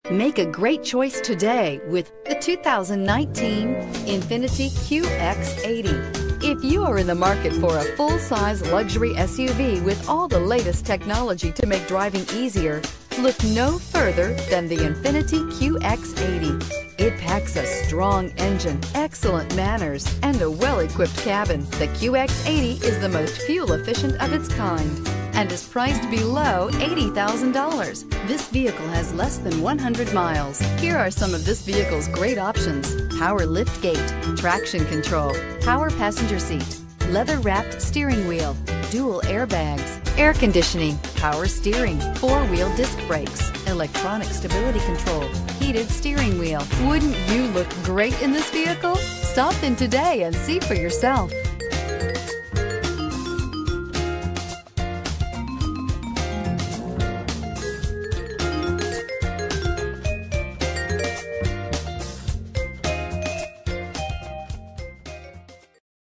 Make a great choice today with the 2019 Infiniti QX80. If you are in the market for a full-size luxury SUV with all the latest technology to make driving easier, look no further than the Infiniti QX80. It packs a strong engine, excellent manners, and a well-equipped cabin. The QX80 is the most fuel-efficient of its kind and is priced below $80,000. This vehicle has less than 100 miles. Here are some of this vehicle's great options: power liftgate, traction control, power passenger seat, leather-wrapped steering wheel, dual airbags, air conditioning, power steering, four-wheel disc brakes, electronic stability control, heated steering wheel. Wouldn't you look great in this vehicle? Stop in today and see for yourself.